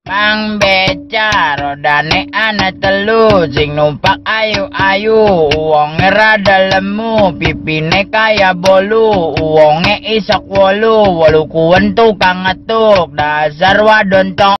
Mang beca rodane ana telu, sing numpak ayu-ayu, wonge rada lemu, pipine kaya bolu, wonge isok wolu, wolu kuwen tukang ngetuk, dasar wadon tong